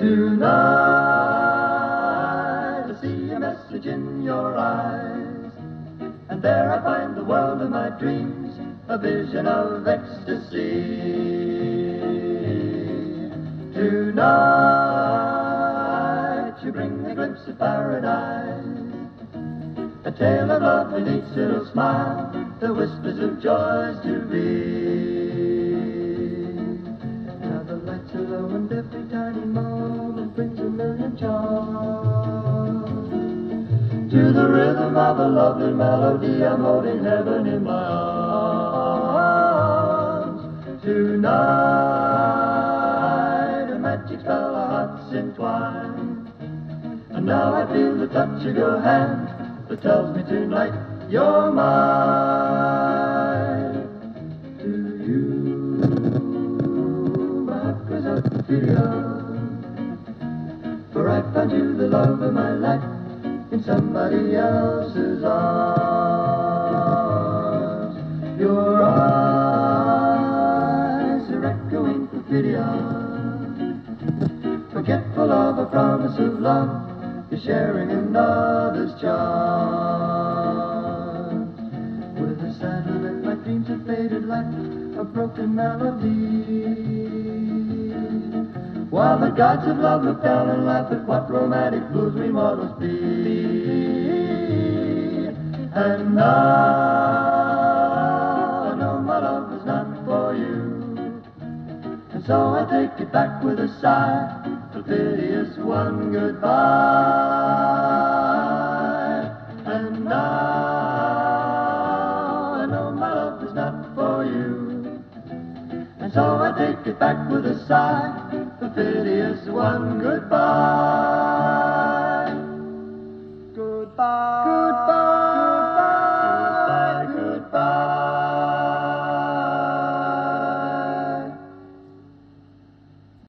Tonight I see a message in your eyes, and there I find the world of my dreams, a vision of ecstasy. Tonight you bring a glimpse of paradise, a tale of love with each little smile, the whispers of joys to be. Now the lights are low and every tiny moment brings a million charms. To the rhythm of a lovely melody, I'm holding heaven in my arms. Tonight a magic spell, our hearts entwine, and now I feel the touch of your hand that tells me tonight you're mine. To you, my heart goes out to Perfidia, for I found you the love of my life in somebody else's arms. Your eyes are echoing Perfidia, forgetful of a promise of love, you're sharing another's charm. With a sad lament, my dreams have faded like a broken melody, while the gods of love look down and laugh at what romantic fools we mortals be. And now I know my love is not for you, and so I take it back with a sigh, Perfidia's one goodbye. And now I know my love is not for you, and so I take it back with a sigh, Perfidia's one goodbye.